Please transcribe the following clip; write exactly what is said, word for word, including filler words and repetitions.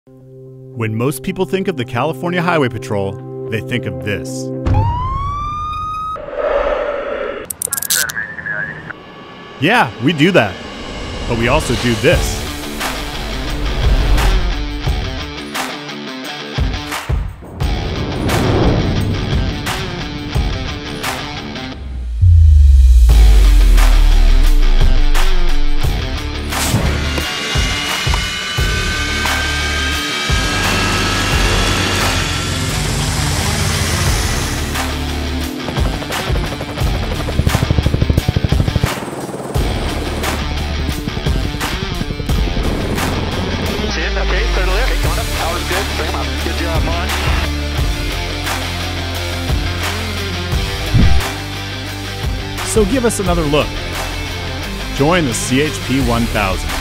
When most people think of the California Highway Patrol, they think of this. Yeah, we do that. But we also do this. Okay, clear to lift. Okay, going up. Power's good. Bring him up. Good job, Mon. So give us another look. Join the C H P one thousand.